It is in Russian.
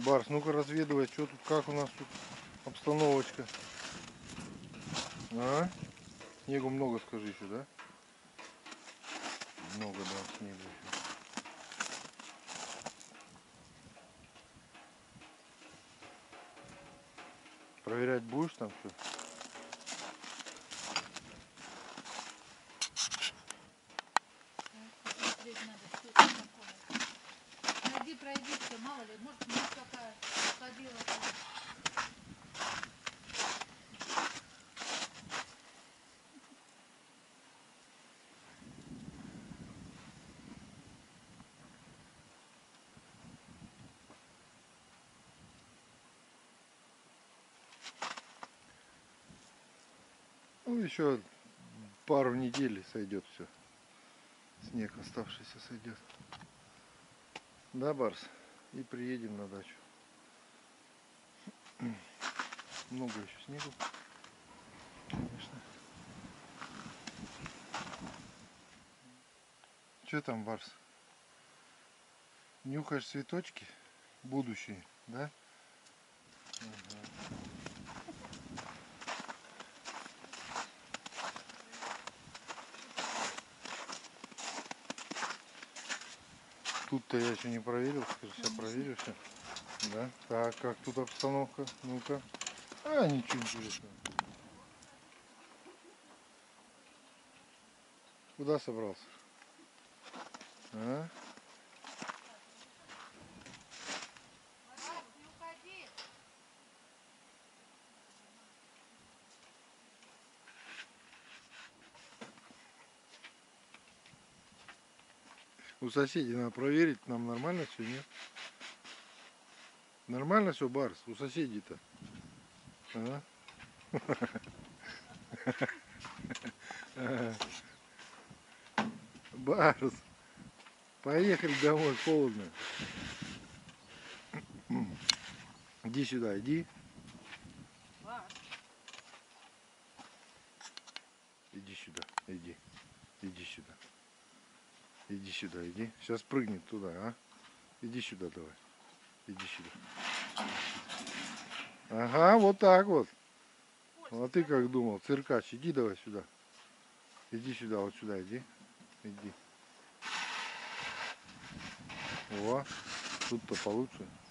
Барс, ну-ка разведывай, что тут, как у нас тут обстановочка. А? Снегу много, скажи еще, да? Много, да, снега еще. Проверять будешь там все? Найди, пройди, все, мало ли, может, муж какая ходила. Ну, еще пару недель и сойдет все. Снег оставшийся сойдет. Да, Барс? И приедем на дачу. Много еще снегу, конечно. Что там, Барс? Нюхаешь цветочки? Будущие, да? Ага. Тут-то я еще не проверил, скажи, сейчас проверю все. Да? Так, как тут обстановка? Ну-ка. А, ничего интересного. Куда собрался? А? У соседей надо проверить, нам нормально все, нет? Нормально все, Барс, у соседей-то? А? Барс, поехали домой, холодно. Иди сюда, иди. Иди сюда, иди. Иди сюда. Иди сюда, иди. Сейчас прыгнет туда, а? Иди сюда давай. Иди сюда. Ага, вот так вот. А ты как думал, циркач, иди давай сюда. Иди сюда, вот сюда иди. Иди. О, тут-то получше.